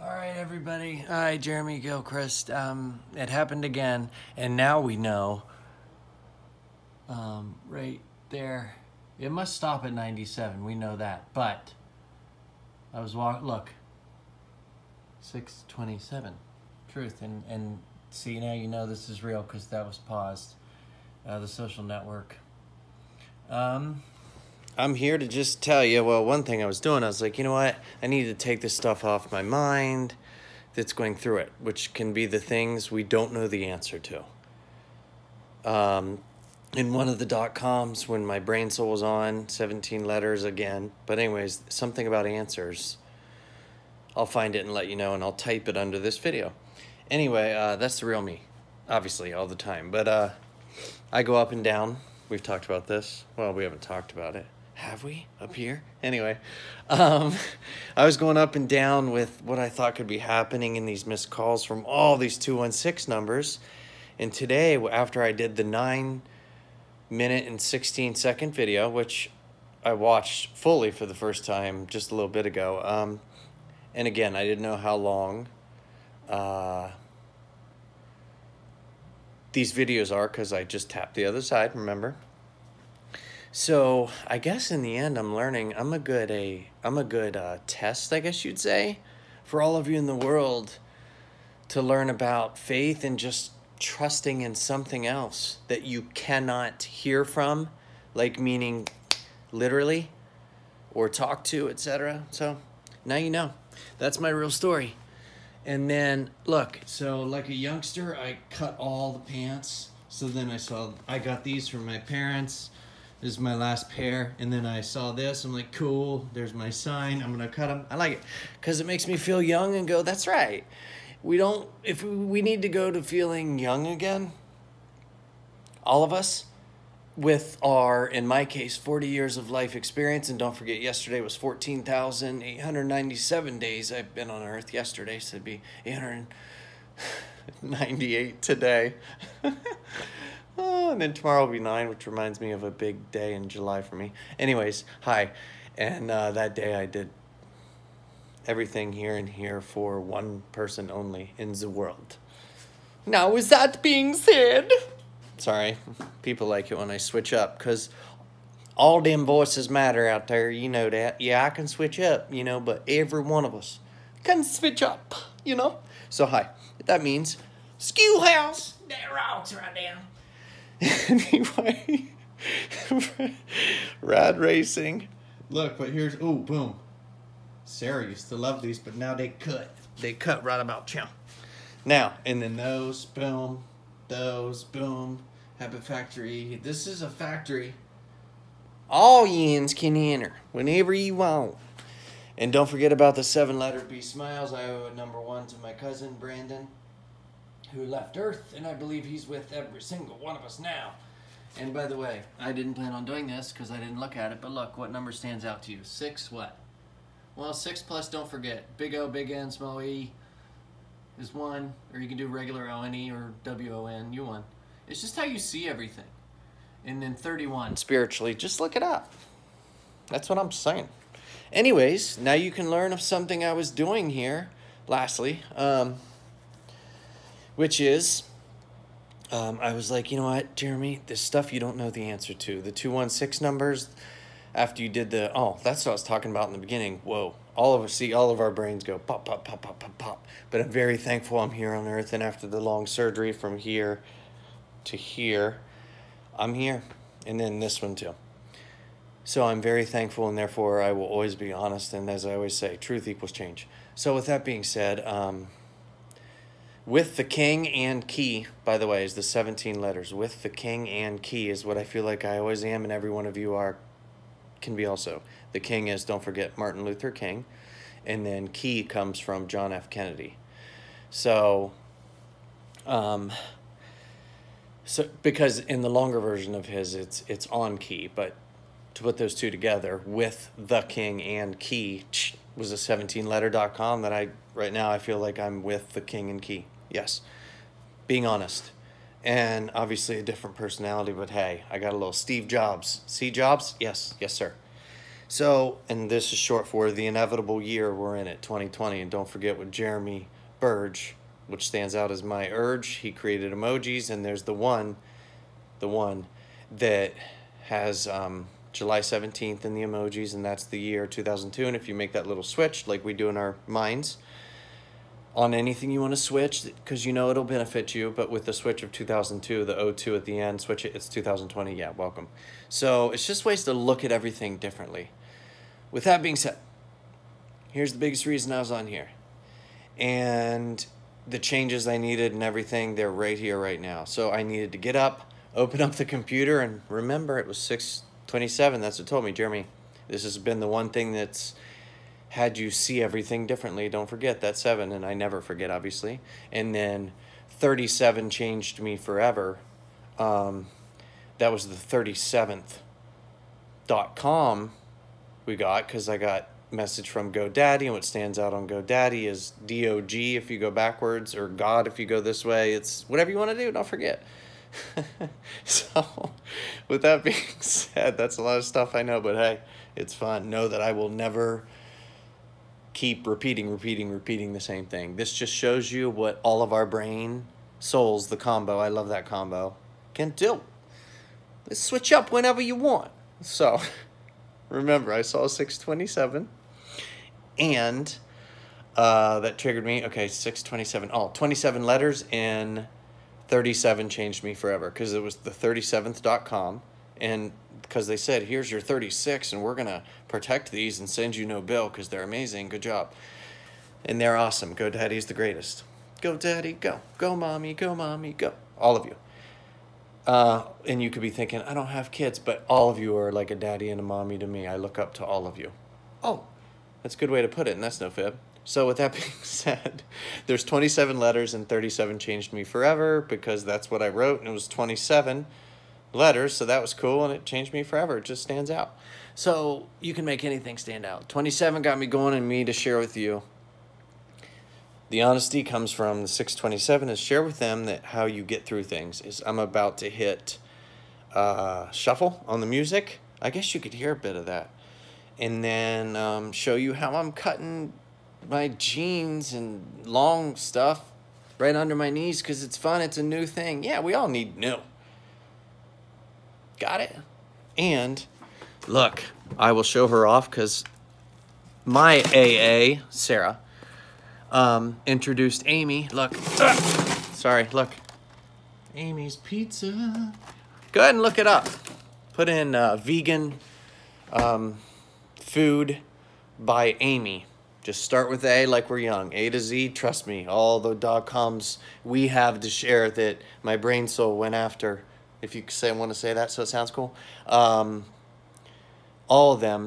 All right, everybody. Hi, Jeremy Gilchrist. It happened again, and now we know. Right there, it must stop at 97. We know that, but I was walking. Look, 6:27. Truth, and see, now you know this is real because that was paused. The social network. I'm here to just tell you, well, one thing I was doing, I was like, you know what? I need to take this stuff off my mind that's going through it, which can be the things we don't know the answer to. In one of the .coms, when my BreakYourNeck was on, 17 letters again. But anyways, something about answers. I'll find it and let you know, and I'll type it under this video. Anyway, that's the real me, obviously, all the time. But I go up and down. We've talked about this. Well, we haven't talked about it. Have we? Up here? Anyway, I was going up and down with what I thought could be happening in these missed calls from all these 216 numbers. And today, after I did the 9-minute and 16-second video, which I watched fully for the first time just a little bit ago, and again, I didn't know how long these videos are because I just tapped the other side, remember? So I guess in the end, I'm learning. I'm a good test, I guess you'd say, for all of you in the world to learn about faith and just trusting in something else that you cannot hear from, like meaning literally, or talk to, etc. So now you know. That's my real story. And then look, so like a youngster, I cut all the pants. So then I got these from my parents. This is my last pair, and then I saw this. I'm like, cool, there's my sign. I'm gonna cut them. I like it because it makes me feel young and go, that's right. If we need to go to feeling young again, all of us, with our, in my case, 40 years of life experience, and don't forget, yesterday was 14,897 days I've been on Earth yesterday, so it'd be 898 today. Oh, and then tomorrow will be 9, which reminds me of a big day in July for me. Anyways, hi. And that day I did everything here and here for one person only in the world. Now, with that being said, sorry, people like it when I switch up because all them voices matter out there. You know that. Yeah, I can switch up, you know, but every one of us can switch up, you know. So, hi. That means schoolhouse. That rocks right down. Anyway, rad racing. Look, but here's, oh, boom. Sarah used to love these, but now they cut. They cut right about chow. Now, and then those, boom. Those, boom. Habit Factory. This is a factory. All yins can enter whenever you want. And don't forget about the 7-letter B Smiles. I owe a #1 to my cousin, Brandon, who left Earth, and I believe he's with every single one of us now. And by the way, I didn't plan on doing this because I didn't look at it, but look, what number stands out to you? 6 what? Well, 6 plus, don't forget, big O, big N, small e is 1, or you can do regular O-N-E or W-O-N, you 1. It's just how you see everything. And then 31. Spiritually, just look it up. That's what I'm saying. Anyways, now you can learn of something I was doing here, lastly, which is, I was like, you know what, Jeremy, this stuff you don't know the answer to. The 216 numbers, after you did the, oh, that's what I was talking about in the beginning. Whoa, all of our brains go pop, pop, pop, pop, pop, pop. But I'm very thankful I'm here on Earth, and after the long surgery from here to here, I'm here. And then this one too. So I'm very thankful, and therefore I will always be honest. And as I always say, truth equals change. So with that being said, with the king and key, by the way, is the 17 letters. With the king and key is what I feel like I always am, and every one of you can be also. The king is, don't forget, Martin Luther King, and then key comes from John F. Kennedy. So because in the longer version of his, it's on key, but to put those two together, with the king and key, was a 17letter.com that right now I feel like I'm with the king and key. Yes, being honest. And obviously a different personality, but hey, I got a little Steve Jobs. See Jobs? Yes, yes, sir. So, and this is short for the inevitable year we're in it, 2020. And don't forget what Jeremy Burge, which stands out as my urge. He created emojis, and there's the one that has July 17th in the emojis, and that's the year 2002. And if you make that little switch, like we do in our minds, on anything you want to switch, because you know it'll benefit you, but with the switch of 2002, the 02 at the end, switch it, it's 2020, yeah, welcome. So it's just ways to look at everything differently. With that being said, here's the biggest reason I was on here. And the changes I needed and everything, they're right here, right now. So I needed to get up, open up the computer, and remember it was 6:27, that's what told me, Jeremy, this has been the one thing that's had you see everything differently. Don't forget that 7, and I never forget, obviously. And then 37 changed me forever. That was the 37th.com we got, because I got message from GoDaddy, and what stands out on GoDaddy is DOG if you go backwards, or God if you go this way. It's whatever you want to do, don't forget. So with that being said, that's a lot of stuff I know, but hey, it's fun. Know that I will never keep repeating the same thing. This just shows you what all of our brain souls, the combo, I love that combo, can do. Let's switch up whenever you want. So remember, I saw 627, and that triggered me. Okay, 627. Oh, 27 letters, and 37 changed me forever, because it was the 37th.com, and because they said, here's your 36, and we're going to protect these and send you no bill because they're amazing. Good job. And they're awesome. GoDaddy's the greatest. Go, Daddy, go. Go, Mommy, go, Mommy, go. All of you. And you could be thinking, I don't have kids, but all of you are like a daddy and a mommy to me. I look up to all of you. Oh, that's a good way to put it, and that's no fib. So with that being said, there's 27 letters, and 37 changed me forever, because that's what I wrote, and it was 27 letters, so that was cool, and it changed me forever. It just stands out. So you can make anything stand out. 27 got me going, and me to share with you. The honesty comes from the 627 is share with them that how you get through things. Is I'm about to hit shuffle on the music. I guess you could hear a bit of that. And then show you how I'm cutting my jeans and long stuff right under my knees, because it's fun. It's a new thing. Yeah, we all need new. Got it? And look, I will show her off, because my AA, Sarah, introduced Amy. Look. Sorry, look. Amy's Pizza. Go ahead and look it up. Put in vegan food by Amy. Just start with A like we're young. A to Z, trust me. All the .coms we have to share that my brain soul went after. If you say, want to say that so it sounds cool. All of them,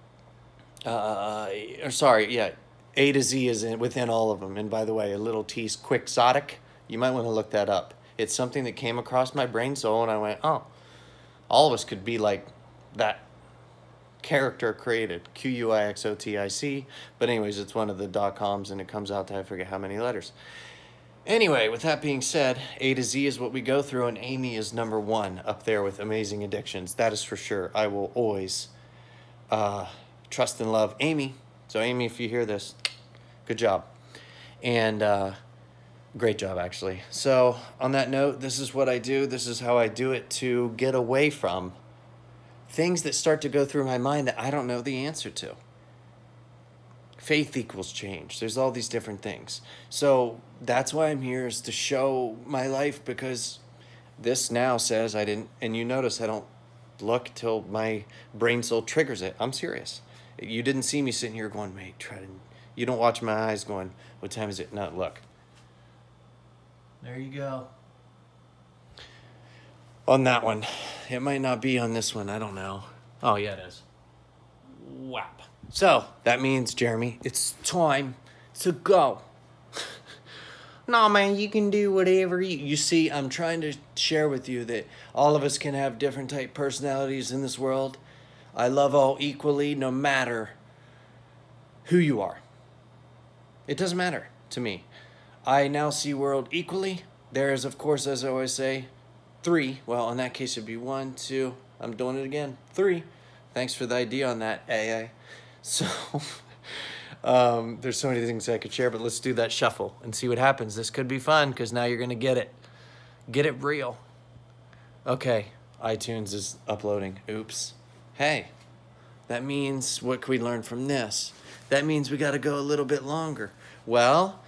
or sorry, yeah, A to Z is within all of them. And by the way, a little tease, quixotic, you might want to look that up. It's something that came across my brain soul, and I went, oh, all of us could be like that character created, Quixotic. But anyways, it's one of the .coms, and it comes out to, I forget how many letters. Anyway, with that being said, A to Z is what we go through, and Amy is #1 up there with amazing addictions. That is for sure. I will always trust and love Amy. So Amy, if you hear this, good job. And great job, actually. So on that note, this is what I do. This is how I do it to get away from things that start to go through my mind that I don't know the answer to. Faith equals change. There's all these different things. So that's why I'm here, is to show my life, because this now says I didn't, and you notice I don't look till my brain soul triggers it. I'm serious. You didn't see me sitting here going, mate, try to, you don't watch my eyes going, what time is it? No, look. There you go. On that one. It might not be on this one. I don't know. Oh, yeah, it is. Whap. So, that means, Jeremy, it's time to go. No, man, you can do whatever you see, I'm trying to share with you that all of us can have different type personalities in this world. I love all equally, no matter who you are. It doesn't matter to me. I now see world equally. There is, of course, as I always say, 3. Well, in that case, it'd be 1, 2. I'm doing it again. 3. Thanks for the idea on that, AA. So, there's so many things I could share, but let's do that shuffle and see what happens. This could be fun because now you're going to get it. Get it real. Okay, iTunes is uploading. Oops. Hey, that means, what can we learn from this? That means we got to go a little bit longer. Well,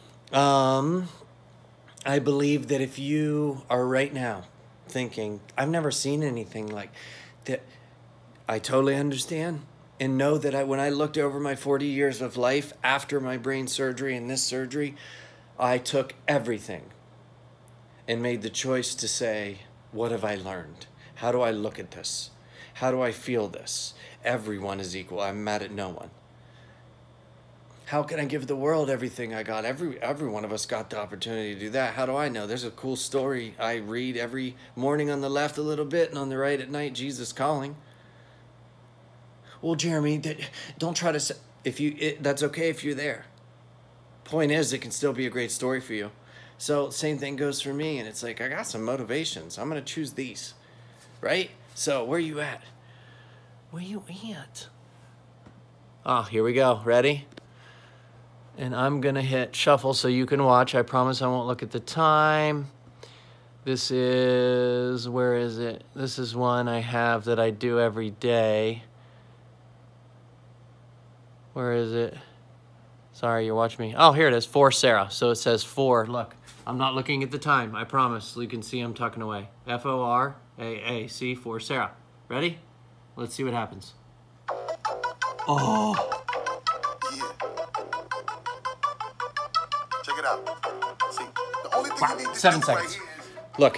I believe that if you are right now thinking, I've never seen anything like that, I totally understand. And know that when I looked over my 40 years of life after my brain surgery and this surgery, I took everything and made the choice to say, what have I learned? How do I look at this? How do I feel this? Everyone is equal. I'm mad at no one. How can I give the world everything I got? Every one of us got the opportunity to do that. How do I know? There's a cool story I read every morning on the left a little bit and on the right at night, Jesus calling. Well, Jeremy, don't try to say, that's okay if you're there. Point is, it can still be a great story for you. So same thing goes for me, and it's like, I got some motivations. I'm going to choose these, right? So where you at? Where you at? Oh, here we go. Ready? And I'm going to hit shuffle so you can watch. I promise I won't look at the time. This is, where is it? This is one I have that I do every day. Where is it? Sorry, you're watching me. Oh, here it is, for Sarah. So it says for, look. I'm not looking at the time, I promise. You can see I'm tucking away. F-O-R-A-A, see, for Sarah. Ready? Let's see what happens. Oh. Yeah. Check it out. See, the only thing you need to 7 do seconds. right here is look.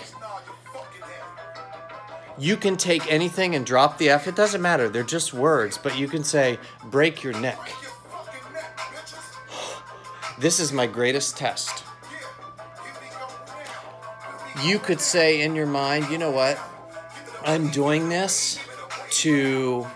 You can take anything and drop the F. It doesn't matter. They're just words. But you can say, break your neck. This is my greatest test. You could say in your mind, you know what? I'm doing this to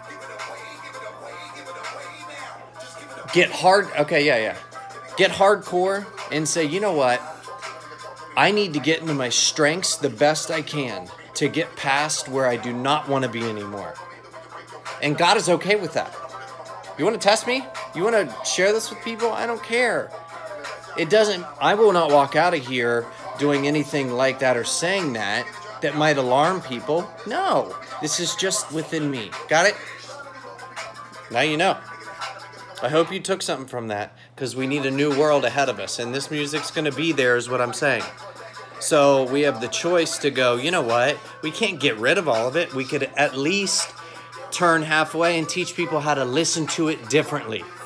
get hard. Okay, yeah. Get hardcore and say, you know what? I need to get into my strengths the best I can to get past where I do not want to be anymore. And God is okay with that. You want to test me? You want to share this with people? I don't care. I will not walk out of here doing anything like that or saying that might alarm people. No, this is just within me. Got it? Now you know. I hope you took something from that, because we need a new world ahead of us, and this music's going to be there is what I'm saying. So we have the choice to go, you know what? We can't get rid of all of it. We could at least turn halfway and teach people how to listen to it differently.